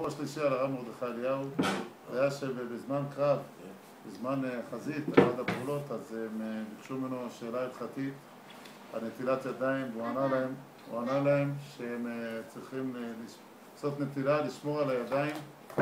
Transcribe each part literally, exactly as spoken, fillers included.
הסיפור השלישי על הרב מרדכי אליהו, זה היה שבזמן קרב, בזמן חזית, אחת הפעולות, אז הם ביקשו ממנו שאלה הלכתית על נטילת ידיים, והוא ענה להם, הוא ענה להם שהם צריכים לעשות נטילה, לשמור על הידיים,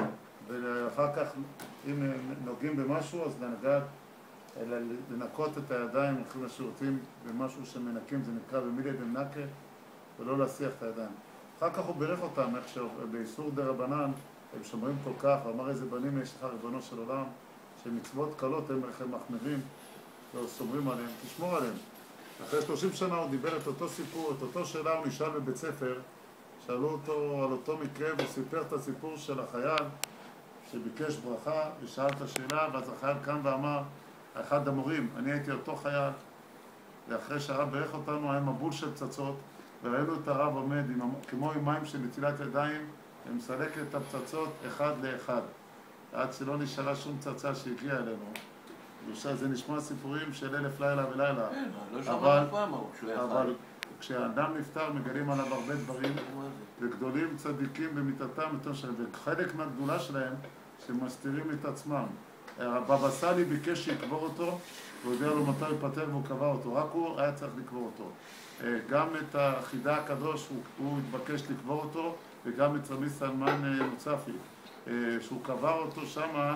ואחר כך, אם נוגעים במשהו, אז לנגד, אלא לנקות את הידיים, הולכים לשירותים במשהו שמנקים, זה נקרא במילי דמנקה, ולא להסיח את הידיים. אחר כך הוא בירך אותם, איך שבאיסור דה רבנן, הם שומרים כל כך, ואמר איזה בנים יש לך ריבונו של עולם, שמצוות קלות הם איך הם מחמירים, לא שומרים עליהם, תשמור עליהם. אחרי שלושים שנה הוא דיבר את אותו סיפור, את אותו שאלה הוא נשאל בבית ספר, שאלו אותו על אותו מקרה, והוא סיפר את הסיפור של החייל, שביקש ברכה, ושאל את השאלה, ואז החייל קם ואמר, אחד המורים, אני הייתי אותו חייל, ואחרי שהרב בירך אותנו, היה מבול של פצצות, וראינו את הרב עומד, עם, כמו עם מים של נטילת ידיים, ומסלק את הפצצות אחד לאחד, עד שלא נשארה שום פצצה שהגיעה אלינו. זה נשמע סיפורים של אלף לילה ולילה. כן, לא שמענו פעם, כשהוא היה אבל כשהאדם נפטר מגלים עליו הרבה דברים, וגדולים צדיקים במיטתם, וחלק מהגדולה שלהם, שמסתירים את עצמם. הבבא סאלי ביקש שיקבור אותו, הוא יודע לו מתי הוא פטר והוא קבע אותו, רק הוא היה צריך לקבור אותו. גם את החידה הקדוש הוא, הוא התבקש לקבור אותו, וגם את רבי סלמן מוצפי, שהוא קבר אותו שם,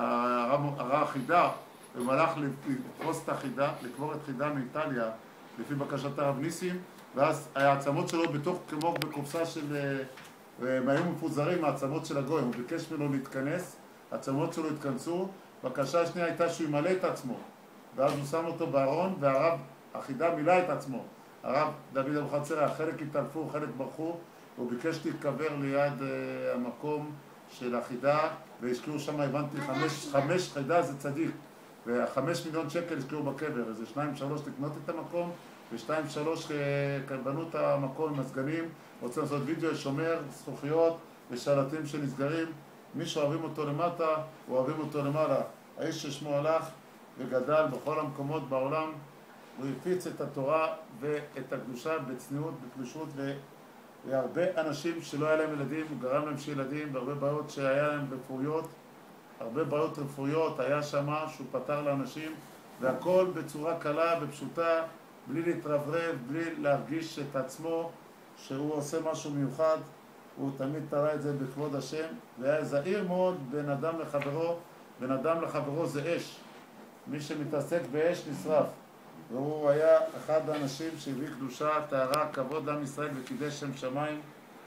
הרב החידה, הוא הלך לפרוס את החידה, לקבור את חידה מאיטליה, לפי בקשת הרב ניסים, ואז העצמות שלו בתוך, כמו בקופסה של, הם היו מפוזרים, העצמות של הגוי, הוא ביקש ממנו להתכנס, העצמות שלו התכנסו, בקשה השנייה הייתה שהוא ימלא את עצמו, ואז הוא שם אותו בארון, והרב, החידה מילא את עצמו. הרב דוד אבוחצירא, חלק התעלפו, חלק ברחו, הוא ביקש להתקבר ליד uh, המקום של החידה, והשקיעו שם, הבנתי, חמש, חמש חידה זה צדיק, וחמש מיליון שקל השקיעו בקבר, איזה שניים שלוש לקנות את המקום, ושתיים שלוש בנו את המקום עם הסגנים, רוצים לעשות וידאו, שומר, זכוכיות ושלטים שנסגרים, מי שאוהבים אותו למטה, אוהבים אותו למעלה. האיש ששמו הלך וגדל בכל המקומות בעולם, הוא הפיץ את התורה ואת הקדושה בצניעות, בקדושות, והרבה אנשים שלא היה להם ילדים, הוא גרם להם שילדים, והרבה בעיות שהיה להם רפואיות, הרבה בעיות רפואיות, היה שמה שהוא פתר לאנשים, והכל בצורה קלה ופשוטה, בלי להתרברב, בלי להרגיש את עצמו שהוא עושה משהו מיוחד, הוא תמיד תראה את זה בכבוד השם, והיה זהיר מאוד בין אדם לחברו, בין אדם לחברו זה אש, מי שמתעסק באש נשרף, והוא היה אחד האנשים שהביא קדושה, טהרה, כבוד לעם ישראל וקידש שם שמיים,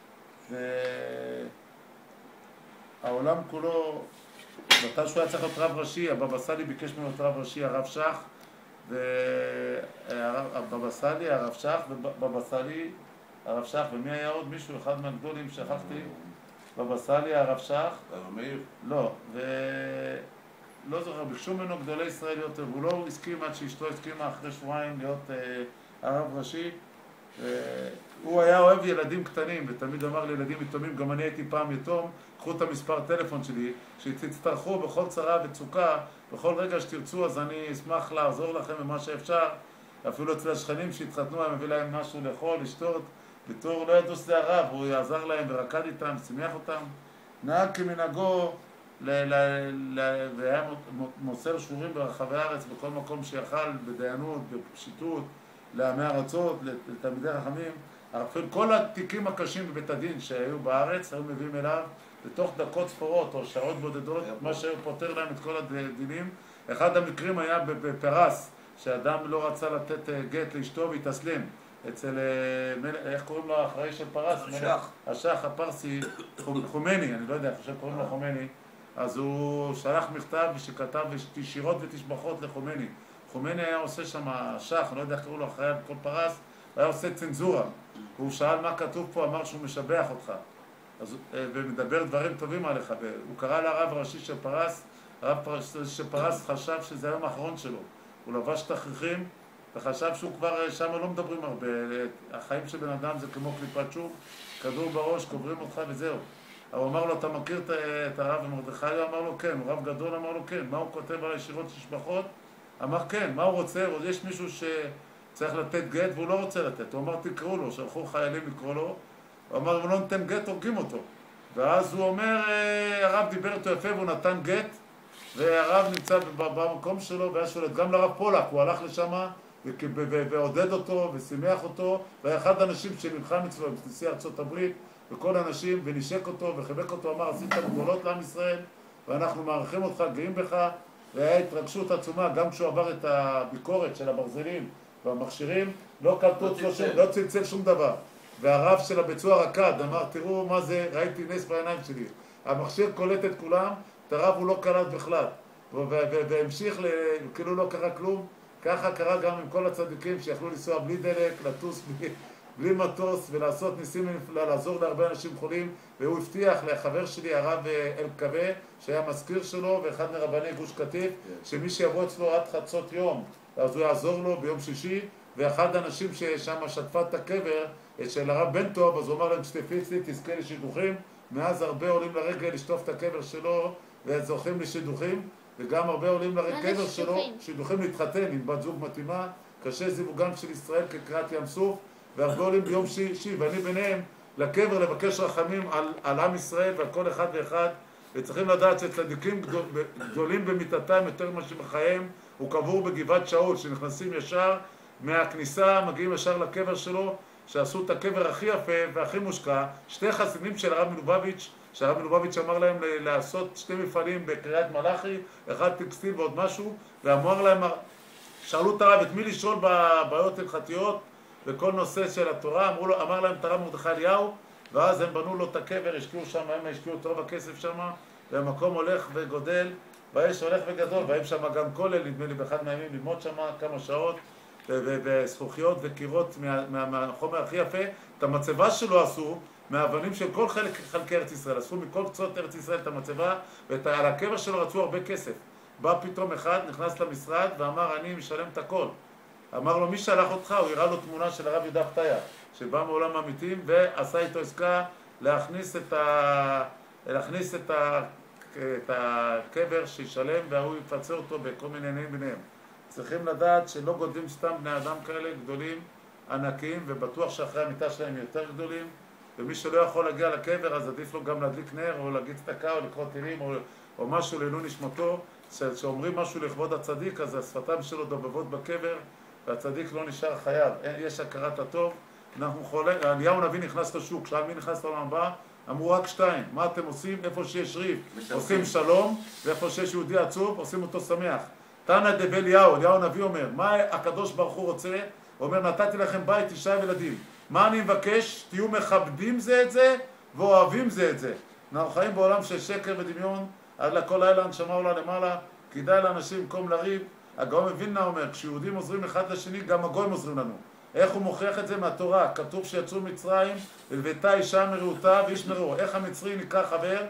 והעולם כולו, מתי שהוא היה צריך להיות רב ראשי, הבבא סאלי ביקש ממנו את רב ראשי, הרב שך, והבבא סאלי, הרב שך, ובבא סאלי, הרב שך, ומי היה עוד מישהו, אחד מהגדולים, שכחתי, בבא סאלי, הרב שך, הרב מאיר? לא, ולא זוכר, ביקשו ממנו גדולי ישראל להיות, והוא לא הסכים עד שאשתו הסכימה אחרי שבועיים להיות אה, הרב ראשי, הוא היה אוהב ילדים קטנים, ותמיד אמר לילדים יתומים, גם אני הייתי פעם יתום, קחו את המספר טלפון שלי, שתצטרכו בכל צרה וצוקה, בכל רגע שתרצו, אז אני אשמח לעזור לכם במה שאפשר, אפילו אצל השכנים שהתחתנו, אני מביא להם משהו לאכול, לשתות, בתור לא ידעו שזה הרב, הוא יעזר להם ורקד איתם, שימח אותם, נהג כמנהגו, והיה מוסר שיעורים ברחבי הארץ, בכל מקום שיכל, בדיינות, בפשיטות, לעמי ארצות, לתלמידי חכמים, כל התיקים הקשים בבית הדין שהיו בארץ, היו מביאים אליו בתוך דקות ספורות או שעות בודדות, מה שפותר להם את כל הדינים. אחד המקרים היה בפרס, שאדם לא רצה לתת גט לאשתו והתאסלם אצל, איך קוראים לו האחראי של פרס? השח. השח הפרסי, חומני, אני לא יודע, חושב קוראים לו חומני, אז הוא שלח מכתב שכתב שירות ותשבחות לחומני. חומני היה עושה שם השח, אני לא יודע איך קראו לו אחראי על כל פרס, הוא היה עושה צנזורה. הוא שאל מה כתוב פה, אמר שהוא משבח אותך. אז, ומדבר דברים טובים עליך. הוא קרא לרב הראשי של פרס, הרב של פרס חשב שזה היום האחרון שלו. הוא לבש תכריכים, וחשב שהוא כבר, שם לא מדברים הרבה. החיים של בן אדם זה כמו קליפת שוב, כדור בראש, קוברים אותך וזהו. הוא אמר לו, אתה מכיר את הרב מרדכי? הוא אמר לו, כן. הוא רב גדול, אמר לו, כן. מה הוא כותב על ישירות תשבחות? אמר, כן. מה הוא רוצה? יש מישהו שצריך לתת גט והוא לא רוצה לתת. הוא אמר, תקראו לו, שלחו חיילים לקרוא לו. הוא אמר, אם לא נותן גט, הורגים אותו. ואז הוא אומר, הרב דיבר איתו יפה והוא נתן גט, והרב נמצא במקום שלו, והיה שולט גם לרב פולק, הוא הלך לשם ועודד אותו ושימח אותו, והיה אחד האנשים שנלחם אצלו, נשיא ארצות הברית, וכל האנשים, ונשק אותו וחיבק אותו, אמר, עשית גדולות לעם ישראל, ואנחנו מעריכים אותך, גאים בך, והיה התרגשות עצומה, גם כשהוא עבר את הביקורת של הברזלים והמכשירים, לא קלטו אצלו שום, לא צלצל שום דבר. והרב של הביצוע רקד, אמר, תראו מה זה, ראיתי נס בעיניים שלי. המכשיר קולט את כולם, את הרב הוא לא קלט בכלל. והמשיך, כאילו לא קרה כלום. ככה קרה גם עם כל הצדיקים שיכלו לנסוע בלי דלק, לטוס בלי, בלי מטוס ולעשות ניסים נפלא, לעזור להרבה אנשים חולים. והוא הבטיח לחבר שלי, הרב אלקווה, שהיה מזכיר שלו ואחד מרבני גוש קטיף, שמי שיבוא אצלו עד חצות יום, אז הוא יעזור לו ביום שישי. ואחד האנשים ששם שטפה את הקבר, של הרב בן טוב, אז הוא אמר להם, שטפי אצלי, תזכה לשידוכים. מאז הרבה עולים לרגל לשטוף את הקבר שלו וזוכים לשידוכים, וגם הרבה עולים לקבר שלו, שידוכים להתחתן עם בת זוג מתאימה, קשה זיווגם של ישראל כקריעת ים סוף, והרבה עולים ביום שישי, ואני ביניהם, לקבר לבקש רחמים על, על עם ישראל ועל כל אחד ואחד, וצריכים לדעת שצדיקים גדול, גדולים במיטתם יותר ממה שבחייהם, הוא קבור בגבעת שאול, שנכנסים ישר מהכניסה, מגיעים ישר לקבר שלו, שעשו את הקבר הכי יפה והכי מושקע, שתי חסידים של הרב מלובביץ', שהרב מלובביץ' אמר להם לעשות שתי מפעלים בקריית מלאכי, אחד טקסטיל ועוד משהו, ואמר להם, שאלו את הרב את מי לשאול בבעיות הלכתיות וכל נושא של התורה, אמרו לו, אמר להם את הרב מרדכי אליהו, ואז הם בנו לו את הקבר, השקיעו שם, הם השקיעו את רוב הכסף שם, והמקום הולך וגודל, והאש הולך וגדול, והם שם גם כולל, נדמה לי באחד מהימים, ללמוד שם כמה שעות, וזכוכיות וקירות מהחומר הכי יפה. את המצבה שלו עשו מהאבנים של כל חלק חלקי ארץ ישראל, עשו מכל קצות ארץ ישראל את המצבה, ועל הקבר שלו רצו הרבה כסף. בא פתאום אחד, נכנס למשרד ואמר, אני משלם את הכל. אמר לו, מי שלח אותך? הוא הראה לו תמונה של הרב יהודה פתיה, שבא מעולם המתים, ועשה איתו עסקה להכניס את, ה... להכניס את, ה... את הקבר שישלם, והוא יפצה אותו בכל מיני עניינים ביניהם. צריכים לדעת שלא גודלים סתם בני אדם כאלה גדולים, ענקיים, ובטוח שאחרי המיטה שלהם יותר גדולים, ומי שלא יכול להגיע לקבר אז עדיף לו גם להדליק נר, או להגיד צדקה, או לקרוא תהילים, או, או משהו לעילוי נשמתו. שאומרים משהו לכבוד הצדיק, אז השפתיים שלו דובבות בקבר, והצדיק לא נשאר חייב. יש הכרת הטוב. אנחנו חולה, אליהו הנביא נכנס לשוק, שאל מי נכנס לעולם הבא? אמרו רק שתיים, מה אתם עושים? איפה שיש ריב עושים שלום, ואיפה שיש יהודי עצוב עושים אותו שמח. תנא דב אליהו, אליהו הנביא אומר, מה הקדוש ברוך הוא רוצה? הוא אומר, נתתי לכם בית, אישה וילדים. מה אני מבקש? תהיו מכבדים זה את זה, ואוהבים זה את זה. אנחנו חיים בעולם של שקר ודמיון, עד לכל לילה הנשמה עולה למעלה, כדאי לאנשים במקום לריב. הגאון מווילנה אומר, כשיהודים עוזרים אחד לשני, גם הגויים עוזרים לנו. איך הוא מוכיח את זה? מהתורה. כתוב שיצאו מצרים, ולוותה אישה מרעותה ואיש מרעו. איך המצרי נקרא חבר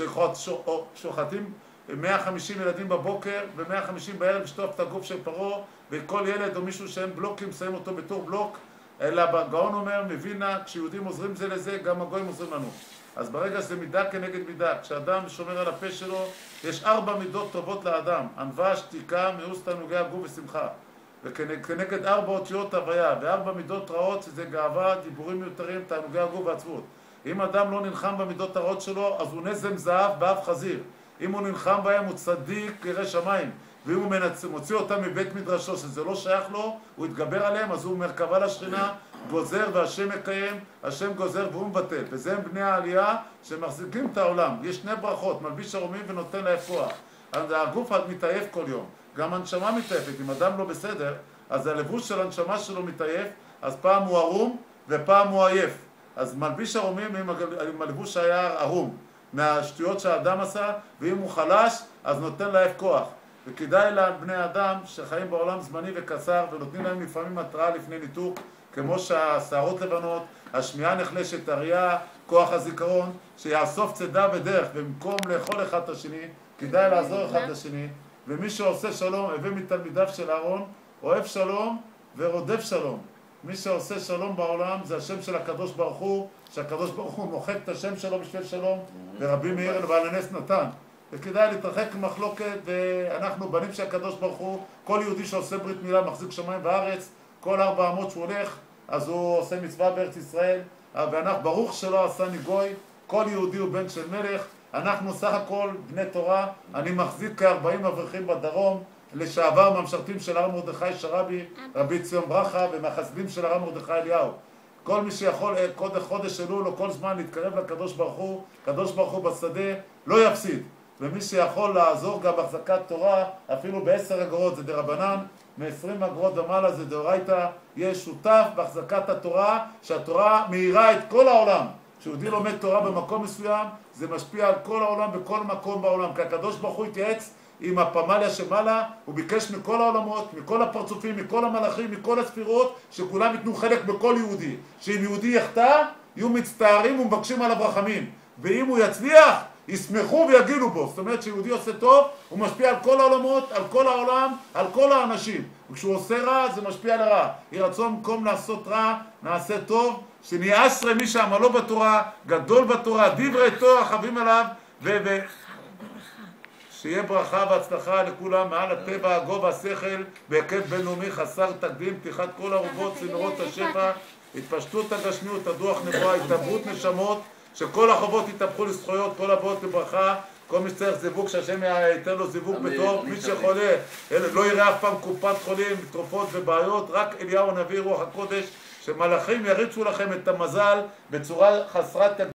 ששוחטים מאה וחמישים ילדים בבוקר ו-מאה וחמישים בערב לשטוף את הגוף של פרעה, וכל ילד או מישהו שהם בלוקים שמים אותו בתור בלוק. אלא הגאון אומר, מווילנה, כשיהודים עוזרים זה לזה, גם הגויים עוזרים לנו. אז ברגע שזה מידה כנגד מידה, כשאדם שומר על הפה שלו, יש ארבע מידות טובות לאדם, ענווה, שתיקה, מיאוס, תענוגי הגוף ושמחה. וכנגד ארבע אותיות הוויה, וארבע מידות רעות, שזה גאווה, דיבורים מיותרים, תענוגי הגוף ועצבות. אם אדם לא נלחם במידות הרעות שלו, אז הוא נזם זהב באף חזיר. אם הוא נלחם בהם, הוא צדיק ירא שמיים. ואם הוא מוציא אותם מבית מדרשו, שזה לא שייך לו, הוא יתגבר עליהם, אז הוא מרכבה לשכינה, גוזר והשם מקיים, השם גוזר והוא מבטל. וזה הם בני העלייה שמחזיקים את העולם. יש שני ברכות, מלביש ערומים ונותן להם כוח. הגוף מתעייף כל יום, גם הנשמה מתעייפת. אם אדם לא בסדר, אז הלבוש של הנשמה שלו מתעייף, אז פעם הוא ערום ופעם הוא עייף. אז מלביש ערומים עם הלבוש היה ערום, מהשטויות שהאדם עשה, ואם הוא חלש, אז נותן להם כוח. וכדאי לבני אדם שחיים בעולם זמני וקצר, ונותנים להם לפעמים התראה לפני ניתוק, כמו שהשערות לבנות, השמיעה נחלשת, הראייה, כוח הזיכרון, שיאסוף צידה ודרך, במקום לאכול אחד את השני, כדאי לעזור אחד את השני. ומי שעושה שלום, הביא מתלמידיו של אהרון, אוהב שלום ורודף שלום. מי שעושה שלום בעולם זה השם של הקדוש ברוך הוא, שהקדוש ברוך הוא מוחק את השם שלו בשביל שלום, ורבי מאיר לבעל הנס נתן. וכדאי להתרחק ממחלוקת, ואנחנו בנים של הקדוש ברוך הוא, כל יהודי שעושה ברית מילה מחזיק שמיים בארץ, כל ארבע אמות שהוא הולך, אז הוא עושה מצווה בארץ ישראל, ואנחנו ברוך שלא עשה ניגוי, כל יהודי הוא בן של מלך. אנחנו סך הכל בני תורה. אני מחזיק כ-ארבעים אברכים בדרום, לשעבר מהמשרתים של הרב מרדכי שרבי, רבי ציון ברכה, ומהחסידים של הרב מרדכי אליהו. כל מי שיכול כל חודש אלול או כל זמן להתקרב לקדוש ברוך הוא, קדוש ברוך הוא בשדה לא יפסיד. ומי שיכול לעזור גם בהחזקת תורה, אפילו בעשר אגורות זה דרבנן, מ-עשרים אגורות ומעלה זה דאורייתא, יהיה שותף בהחזקת התורה, שהתורה מאירה את כל העולם. כשיהודי לומד תורה במקום מסוים, זה משפיע על כל העולם בכל מקום בעולם. כי הקדוש ברוך הוא התייעץ עם הפמליה שמעלה, הוא ביקש מכל העולמות, מכל הפרצופים, מכל המלאכים, מכל הספירות, שכולם ייתנו חלק בכל יהודי. שאם יהודי יחטא, יהיו מצטערים ומבקשים עליו רחמים. ואם הוא יצליח, ישמחו ויגילו בו. זאת אומרת שיהודי עושה טוב, הוא משפיע על כל העולמות, על כל העולם, על כל האנשים. וכשהוא עושה רע, זה משפיע על הרע. יהי רצון במקום לעשות רע, נעשה טוב. שנהיה אשרי מי שעמלו בתורה, גדול בתורה, דברי תורה חבים עליו, ו... ו... שיהיה ברכה והצלחה לכולם מעל הטבע, הגובה, השכל, בהיקף בינלאומי חסר תקדים, פתיחת כל ערובות, צינורות השפע, התפשטות הגשמיות, הדוח נבואה, התעברות נשמות, שכל החובות יתהפכו לזכויות, כל הבאות לברכה, כל מי שצריך זיווג, שהשם ייתן לו זיווג בטוב, מי שחולה, לא יראה אף פעם קופת חולים, תרופות ובעיות, רק אליהו הנביא רוח הקודש, שמלאכים יריצו לכם את המזל בצורה חסרת תקדים.